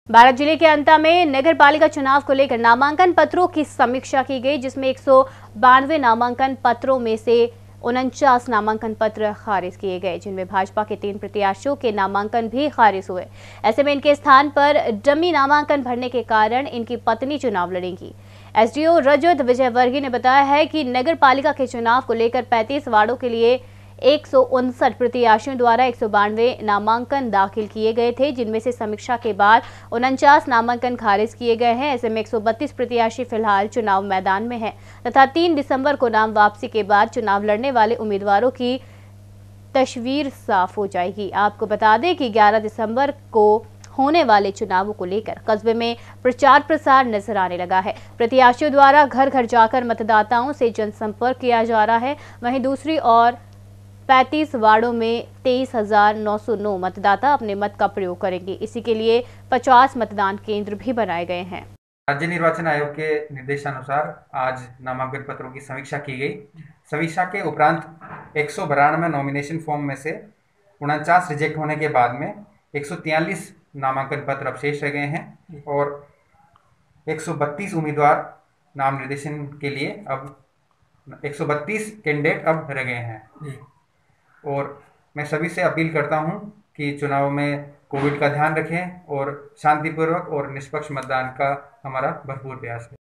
बारात जिले के अंता में नगर पालिका चुनाव को लेकर नामांकन पत्रों की समीक्षा की गई, जिसमें 192 नामांकन पत्रों में से 49 नामांकन पत्र खारिज किए गए, जिनमें भाजपा के 3 प्रत्याशियों के नामांकन भी खारिज हुए। ऐसे में इनके स्थान पर डमी नामांकन भरने के कारण इनकी पत्नी चुनाव लड़ेंगी। एसडीओ रजत विजयवर्गीय ने बताया है कि नगर पालिका के चुनाव को लेकर 35 वार्डों के लिए 159 प्रत्याशियों द्वारा 192 नामांकन दाखिल किए गए थे, जिनमें से समीक्षा के बाद 49 नामांकन खारिज किए गए हैं। ऐसे में 132 प्रत्याशी फिलहाल चुनाव मैदान में हैं तथा 3 दिसंबर को नाम वापसी के बाद चुनाव लड़ने वाले उम्मीदवारों की तस्वीर साफ हो जाएगी। आपको बता दें कि 11 दिसंबर को होने वाले चुनावों को लेकर कस्बे में प्रचार प्रसार नजर आने लगा है। प्रत्याशियों द्वारा घर घर जाकर मतदाताओं से जनसंपर्क किया जा रहा है। वहीं दूसरी ओर 35 वार्डों में 23,909 मतदाता अपने मत का प्रयोग करेंगे। इसी के लिए 50 मतदान केंद्र भी बनाए गए हैं। राज्य निर्वाचन आयोग के निर्देशानुसार आज नामांकन पत्रों की समीक्षा की गई। समीक्षा के उपरांत 192 नॉमिनेशन फॉर्म में से 49 रिजेक्ट होने के बाद में 143 नामांकन पत्र अवशेष रह गए हैं और 132 उम्मीदवार नाम निर्देशन के लिए अब 132 कैंडिडेट अब रह गए हैं। और मैं सभी से अपील करता हूं कि चुनाव में कोविड का ध्यान रखें और शांतिपूर्वक और निष्पक्ष मतदान का हमारा भरपूर प्रयास करें।